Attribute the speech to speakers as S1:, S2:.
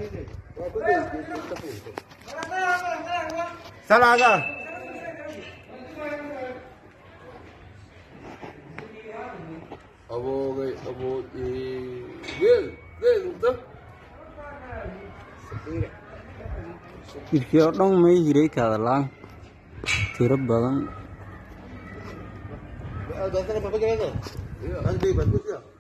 S1: Salaga. Abo gel udah.
S2: Irkio dong may hiray kada lang. Tira badan.
S1: Ada apa bagaimana? Nanti bagus ya.